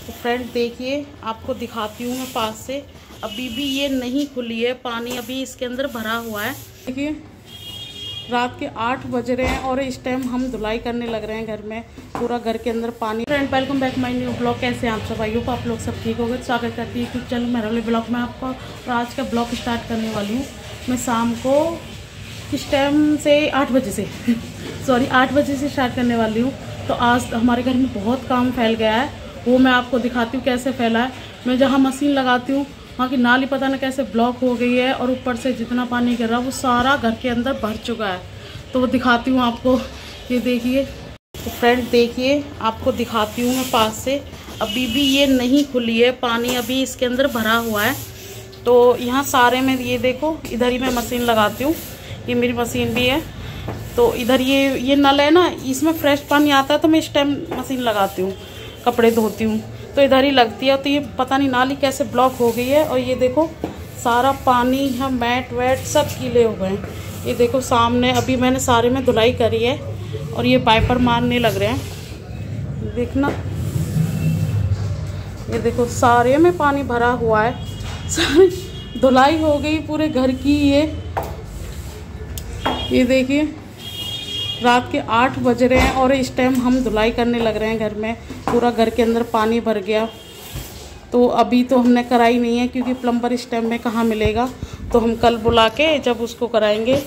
तो फ्रेंड देखिए, आपको दिखाती हूँ मैं पास से। अभी भी ये नहीं खुली है, पानी अभी इसके अंदर भरा हुआ है। देखिए रात के 8 बज रहे हैं और इस टाइम हम धुलाई करने लग रहे हैं घर में। पूरा घर के अंदर पानी। Friend welcome back my new blog. कैसे हैं आप सब? आई होप आप लोग सब ठीक हो गए। स्वागत करती है यूट्यूब चैनल मेरा ब्लॉग में आपको। और आज का ब्लॉग स्टार्ट करने वाली हूँ मैं शाम को किस टाइम से 8 बजे से सॉरी 8 बजे से स्टार्ट करने वाली हूँ। तो आज हमारे घर में बहुत काम फैल गया है, वो मैं आपको दिखाती हूँ कैसे फैला है। मैं जहाँ मशीन लगाती हूँ वहाँ की नाली पता नहीं कैसे ब्लॉक हो गई है और ऊपर से जितना पानी गिर रहा है वो सारा घर के अंदर भर चुका है। तो वो दिखाती हूँ आपको। ये देखिए तो फ्रेंड देखिए, आपको दिखाती हूँ मैं पास से। अभी भी ये नहीं खुली है, पानी अभी इसके अंदर भरा हुआ है। तो यहाँ सारे में ये देखो, इधर ही मैं मशीन लगाती हूँ। ये मेरी मशीन भी है। तो इधर ये नल है ना, इसमें फ्रेश पानी आता है तो मैं इस टाइम मशीन लगाती हूँ, कपड़े धोती हूँ तो इधर ही लगती है। तो ये पता नहीं नाली कैसे ब्लॉक हो गई है। और ये देखो सारा पानी यहाँ मैट वैट सब गीले हो गए हैं। ये देखो सामने अभी मैंने सारे में धुलाई करी है और ये वाइपर मारने लग रहे हैं। देखना ये देखो सारे में पानी भरा हुआ है, सारी धुलाई हो गई पूरे घर की। ये देखिए रात के 8 बज रहे हैं और इस टाइम हम धुलाई करने लग रहे हैं घर में। पूरा घर के अंदर पानी भर गया। तो अभी तो हमने कराई नहीं है क्योंकि प्लम्बर इस टाइम में कहाँ मिलेगा। तो हम कल बुला के जब उसको कराएंगे।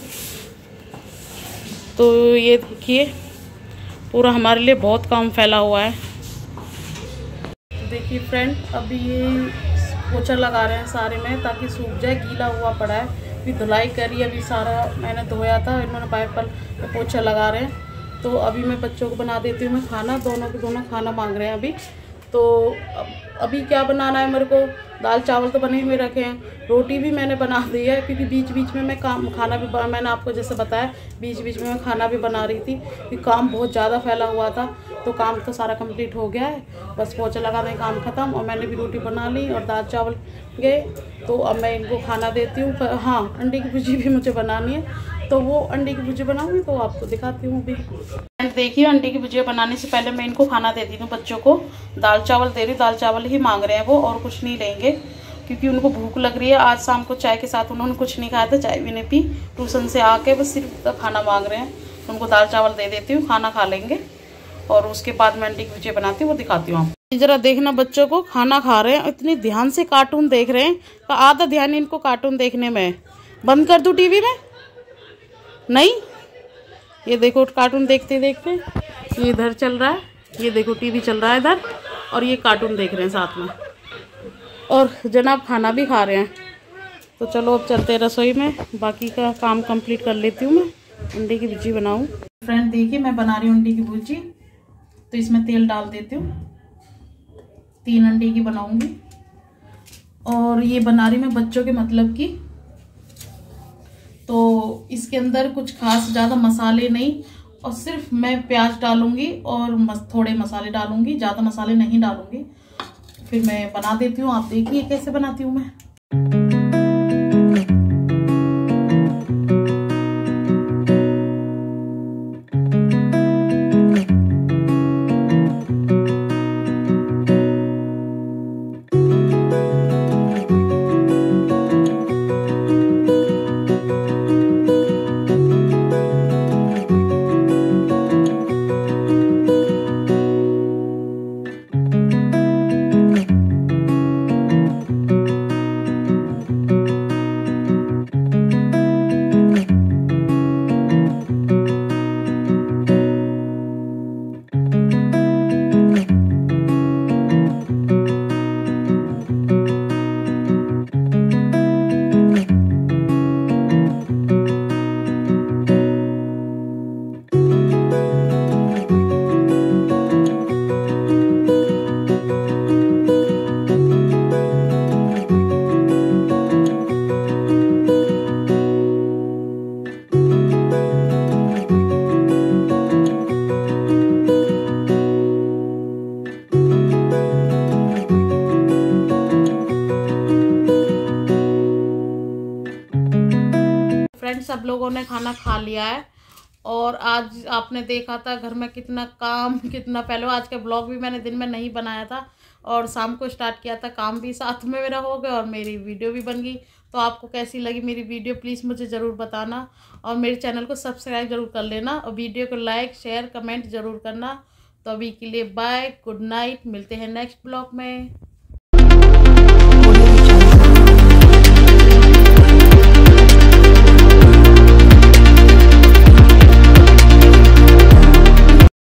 तो ये देखिए पूरा हमारे लिए बहुत काम फैला हुआ है। देखिए फ्रेंड अभी ये पोछा लगा रहे हैं सारे में ताकि सूख जाए, गीला हुआ पड़ा है। अभी धुलाई करी, अभी सारा मैंने धोया था, इन्होंने वाइपर पे पोछा लगा रहे हैं। तो अभी मैं बच्चों को बना देती हूँ मैं खाना। दोनों के दोनों खाना मांग रहे हैं अभी। तो अभी क्या बनाना है मेरे को, दाल चावल तो बने हुए रखे हैं, रोटी भी मैंने बना दी है क्योंकि बीच बीच में मैं खाना भी मैंने आपको जैसे बताया बीच बीच में मैं खाना भी बना रही थी क्योंकि काम बहुत ज़्यादा फैला हुआ था। तो काम तो सारा कंप्लीट हो गया है, बस पोछा लगाने का काम ख़त्म। और मैंने भी रोटी बना ली और दाल चावल गए। तो अब मैं इनको खाना देती हूँ। हाँ, अंडे की भुर्जी भी मुझे बनानी है, तो वो अंडे की भुर्जी बनाऊंगी तो आपको दिखाती हूँ अभी। देखिए अंडे की भुर्जी बनाने से पहले मैं इनको खाना देती हूँ बच्चों को। दाल चावल दे रही हूँ, दाल चावल ही मांग रहे हैं वो, और कुछ नहीं लेंगे क्योंकि उनको भूख लग रही है। आज शाम को चाय के साथ उन्होंने कुछ नहीं खाया था, चाय भी नहीं पी। ट्यूशन से आके बस सिर्फ खाना मांग रहे हैं। उनको दाल चावल दे देती हूँ, खाना खा लेंगे और उसके बाद मैं अंडे की भुर्जी बनाती हूँ, वो दिखाती हूँ आपको। जरा देखना बच्चों को, खाना खा रहे हैं, इतनी ध्यान से कार्टून देख रहे हैं। आधा ध्यान इनको कार्टून देखने में। बंद कर दूँ टीवी में? नहीं, ये देखो कार्टून देखते देखते ये इधर चल रहा है, ये देखो टीवी चल रहा है इधर, और ये कार्टून देख रहे हैं साथ में, और जनाब खाना भी खा रहे हैं। तो चलो अब चलते हैं रसोई में, बाकी का काम कंप्लीट कर लेती हूँ। मैं अंडे की भुर्जी बनाऊँ। फ्रेंड देखिए मैं बना रही हूँ अंडे की भुर्जी। तो इसमें तेल डाल देती हूँ, 3 अंडे की बनाऊंगी। और ये बना रही मैं बच्चों के मतलब की। तो इसके अंदर कुछ खास ज़्यादा मसाले नहीं, और सिर्फ मैं प्याज डालूंगी और थोड़े मसाले डालूंगी, ज़्यादा मसाले नहीं डालूंगी। फिर मैं बना देती हूँ, आप देखिए कैसे बनाती हूँ मैं। सब लोगों ने खाना खा लिया है। और आज आपने देखा था घर में कितना काम कितना, पहले आज का ब्लॉग भी मैंने दिन में नहीं बनाया था, और शाम को स्टार्ट किया था, काम भी साथ में मेरा हो गया और मेरी वीडियो भी बन गई। तो आपको कैसी लगी मेरी वीडियो प्लीज़ मुझे ज़रूर बताना, और मेरे चैनल को सब्सक्राइब ज़रूर कर लेना, और वीडियो को लाइक शेयर कमेंट ज़रूर करना। तो अभी के लिए बाय, गुड नाइट, मिलते हैं नेक्स्ट ब्लॉग में।